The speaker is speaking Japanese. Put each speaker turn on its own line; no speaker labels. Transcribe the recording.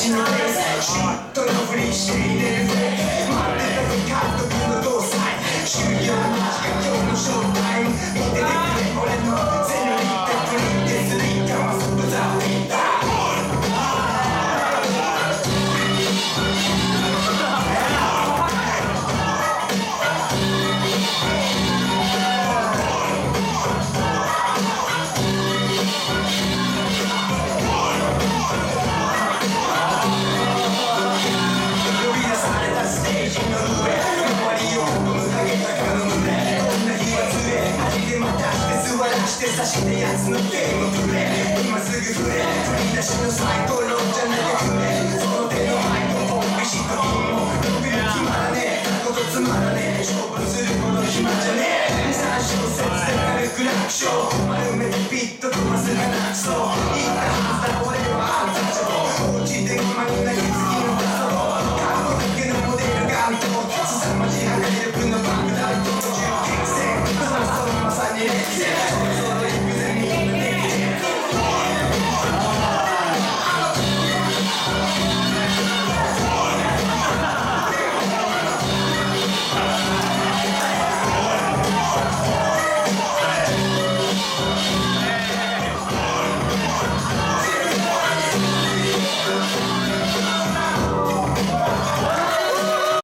ちの連載シュッとのふりして入れるぜ待ってた監督の動作終了間近今日のショータイム見ててくれ俺のゼロリッタプリンテスリカマスブザーピーター差してやつのゲームプレイ今すぐ振れ振り出しのサイコロじゃなきゃくれその手のマイクフォンビシッとも伸びる決まらねえことつまらねえ勝負するほど暇じゃねえ3小節で軽く楽勝丸めてピッと飛ばすがなくそう言ったはずだ俺はアンタッチャブル落ちてこまになり次の画像過去だけのモデルが見と